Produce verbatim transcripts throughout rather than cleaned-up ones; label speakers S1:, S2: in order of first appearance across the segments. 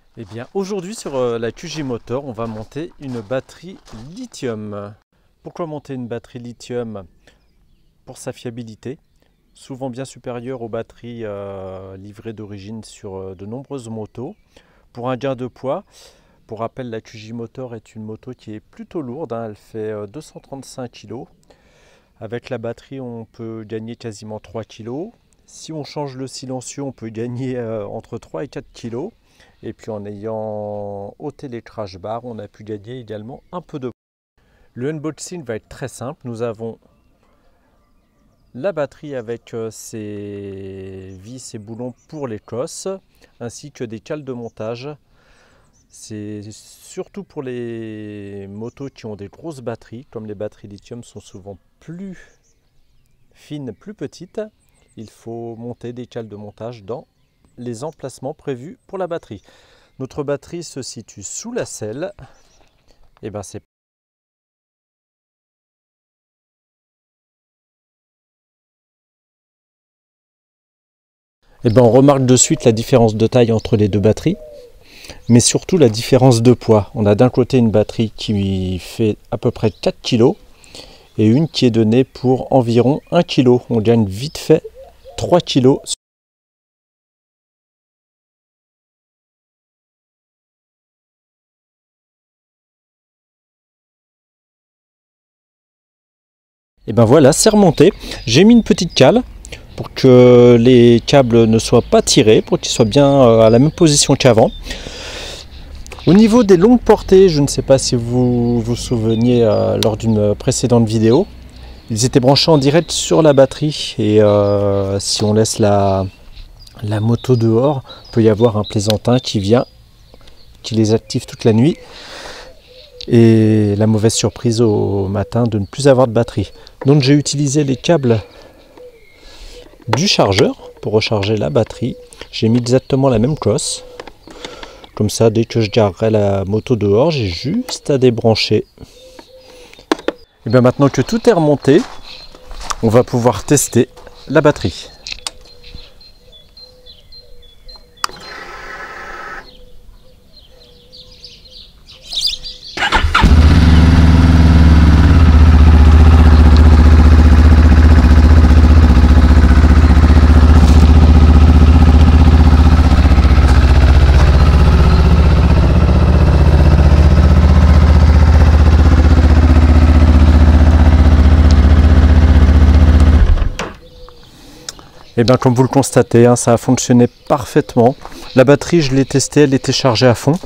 S1: Eh bien, aujourd'hui sur euh, la Q J Motor, on va monter une batterie lithium. Pourquoi monter une batterie lithium? Pour sa fiabilité, souvent bien supérieure aux batteries euh, livrées d'origine sur euh, de nombreuses motos. Pour un gain de poids, pour rappel, la Q J Motor est une moto qui est plutôt lourde, hein, elle fait euh, deux cent trente-cinq kilos. Avec la batterie, on peut gagner quasiment trois kilos. Si on change le silencieux, on peut gagner euh, entre trois et quatre kilos. Et puis en ayant ôté les crash bars, on a pu gagner également un peu de poids. Le unboxing va être très simple. Nous avons la batterie avec euh, ses vis et boulons pour les cosses, ainsi que des cales de montage. C'est surtout pour les motos qui ont des grosses batteries, comme les batteries lithium sont souvent plus fines, plus petites. Il faut monter des cales de montage dans les emplacements prévus pour la batterie. Notre batterie se situe sous la selle. Et ben c'est Et ben on remarque de suite la différence de taille entre les deux batteries, mais surtout la différence de poids. On a d'un côté une batterie qui fait à peu près quatre kilos et une qui est donnée pour environ un kilo. On gagne vite fait trois kilos. Et ben voilà, c'est remonté. J'ai mis une petite cale pour que les câbles ne soient pas tirés, pour qu'ils soient bien à la même position qu'avant. Au niveau des longues portées, je ne sais pas si vous vous souveniez euh, lors d'une précédente vidéo, ils étaient branchés en direct sur la batterie et euh, si on laisse la, la moto dehors, il peut y avoir un plaisantin qui vient, qui les active toute la nuit et la mauvaise surprise au matin de ne plus avoir de batterie. Donc j'ai utilisé les câbles du chargeur pour recharger la batterie. J'ai mis exactement la même cosse. Comme ça, dès que je garerai la moto dehors, j'ai juste à débrancher. Et bien maintenant que tout est remonté, on va pouvoir tester la batterie. Et bien comme vous le constatez, hein, ça a fonctionné parfaitement. La batterie, je l'ai testée, elle était chargée à fond.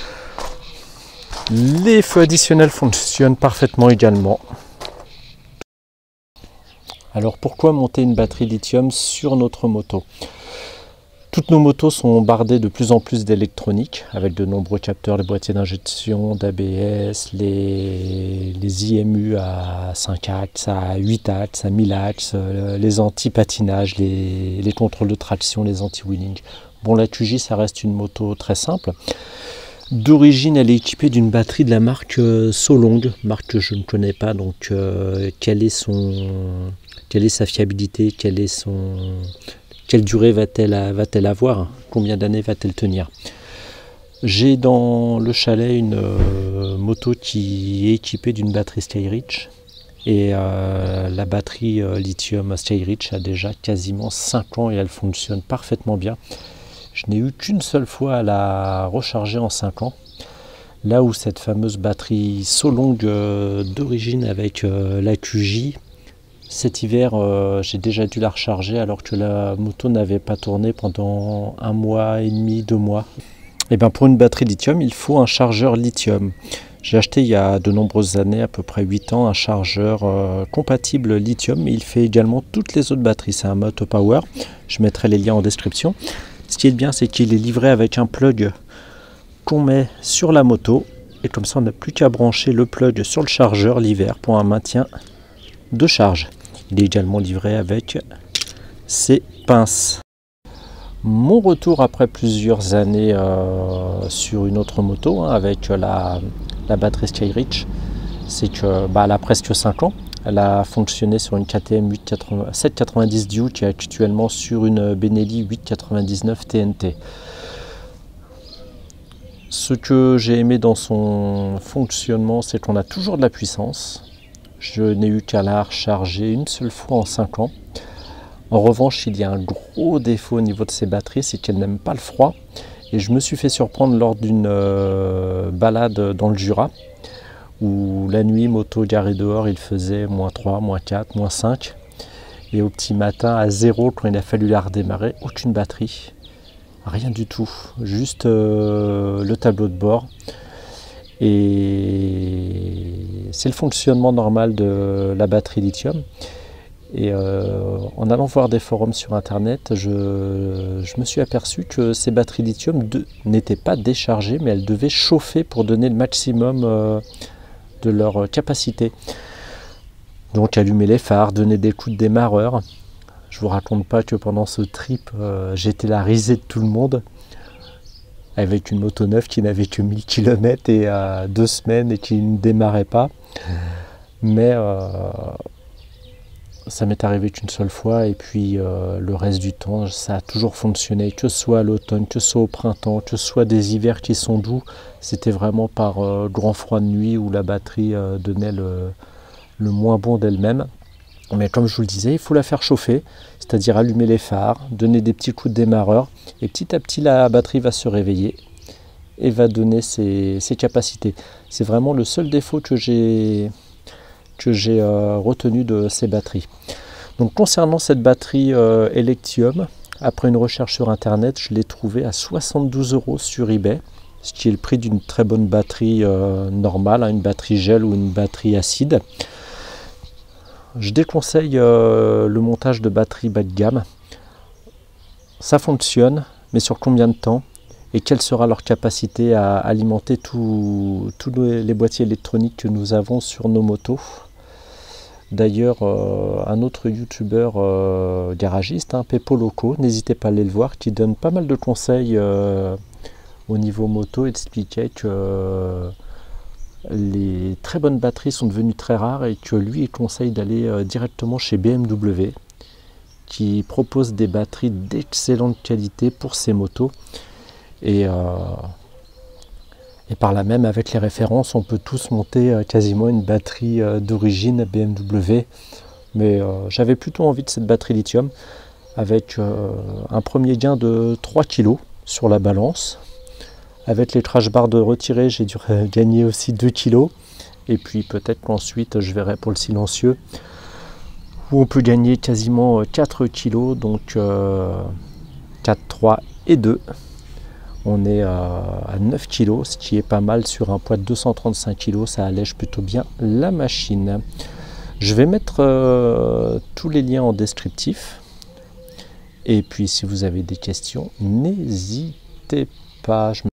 S1: Les feux additionnels fonctionnent parfaitement également. Alors pourquoi monter une batterie lithium sur notre moto? Toutes nos motos sont bardées de plus en plus d'électronique, avec de nombreux capteurs, les boîtiers d'injection, d'A B S, les, les I M U à cinq axes, à huit axes, à mille axes, les anti-patinage, les, les contrôles de traction, les anti-wheeling. Bon, la Q J, ça reste une moto très simple. D'origine, elle est équipée d'une batterie de la marque Solong, marque que je ne connais pas, donc euh, quelle est son, quelle est sa fiabilité, quelle est son... Quelle durée va-t-elle va-t-elle avoir? Combien d'années va-t-elle tenir? J'ai dans le chalet une euh, moto qui est équipée d'une batterie Skyreach. Et euh, la batterie euh, lithium Skyreach a déjà quasiment cinq ans et elle fonctionne parfaitement bien. Je n'ai eu qu'une seule fois à la recharger en cinq ans. Là où cette fameuse batterie Solong euh, d'origine avec euh, la Q J, cet hiver, euh, j'ai déjà dû la recharger alors que la moto n'avait pas tourné pendant un mois et demi, deux mois. Et bien pour une batterie lithium, il faut un chargeur lithium. J'ai acheté il y a de nombreuses années, à peu près huit ans, un chargeur euh, compatible lithium, mais il fait également toutes les autres batteries. C'est un Moto Power, je mettrai les liens en description. Ce qui est bien, c'est qu'il est livré avec un plug qu'on met sur la moto. Et comme ça, on n'a plus qu'à brancher le plug sur le chargeur l'hiver pour un maintien de charge. Il est également livré avec ses pinces. Mon retour après plusieurs années euh, sur une autre moto hein, avec la, la batterie Skyreach, c'est que bah, elle a presque cinq ans. Elle a fonctionné sur une K T M sept quatre-vingt-dix Duo qui est actuellement sur une Benelli huit quatre-vingt-dix-neuf T N T. Ce que j'ai aimé dans son fonctionnement, c'est qu'on a toujours de la puissance. Je n'ai eu qu'à la recharger une seule fois en cinq ans. En revanche, il y a un gros défaut au niveau de ces batteries, c'est qu'elles n'aiment pas le froid. Et je me suis fait surprendre lors d'une euh, balade dans le Jura, où la nuit, moto garée dehors, il faisait moins trois, moins quatre, moins cinq. Et au petit matin, à zéro, quand il a fallu la redémarrer, aucune batterie. Rien du tout, juste euh, le tableau de bord. Et c'est le fonctionnement normal de la batterie lithium. Et euh, en allant voir des forums sur internet, je, je me suis aperçu que ces batteries lithium n'étaient pas déchargées, mais elles devaient chauffer pour donner le maximum euh, de leur capacité. Donc allumer les phares, donner des coups de démarreur. Je vous raconte pas que pendant ce trip, euh, j'étais la risée de tout le monde, avec une moto neuve qui n'avait que mille kilomètres et euh, deux semaines et qui ne démarrait pas. Mais euh, ça m'est arrivé qu'une seule fois et puis euh, le reste du temps, ça a toujours fonctionné, que ce soit à l'automne, que ce soit au printemps, que ce soit des hivers qui sont doux. C'était vraiment par euh, grand froid de nuit où la batterie euh, donnait le, le moins bon d'elle-même. Mais comme je vous le disais, il faut la faire chauffer, c'est-à-dire allumer les phares, donner des petits coups de démarreur et petit à petit la batterie va se réveiller et va donner ses, ses capacités. C'est vraiment le seul défaut que j'ai que j'ai euh, retenu de ces batteries. Donc concernant cette batterie euh, Electium, après une recherche sur internet, je l'ai trouvée à soixante-douze euros sur eBay, ce qui est le prix d'une très bonne batterie euh, normale, hein, une batterie gel ou une batterie acide. Je déconseille euh, le montage de batteries bas de gamme. Ça fonctionne, mais sur combien de temps? Et quelle sera leur capacité à alimenter tous les boîtiers électroniques que nous avons sur nos motos? D'ailleurs, euh, un autre youtubeur euh, garagiste, hein, Pepo Loco, n'hésitez pas à aller le voir, qui donne pas mal de conseils euh, au niveau moto, et expliquait que euh, les très bonnes batteries sont devenues très rares et que lui il conseille d'aller euh, directement chez B M W, qui propose des batteries d'excellente qualité pour ses motos. Et, euh, et par là même, avec les références, on peut tous monter euh, quasiment une batterie euh, d'origine B M W. Mais euh, j'avais plutôt envie de cette batterie lithium, avec euh, un premier gain de trois kilos sur la balance. Avec les crash bars de retiré, j'ai dû gagner aussi deux kilos. Et puis peut-être qu'ensuite, je verrai pour le silencieux, où on peut gagner quasiment quatre kilos, donc euh, quatre, trois et deux. On est à neuf kilos, ce qui est pas mal sur un poids de deux cent trente-cinq kilos, ça allège plutôt bien la machine. Je vais mettre euh, tous les liens en descriptif. Et puis si vous avez des questions, n'hésitez pas. Je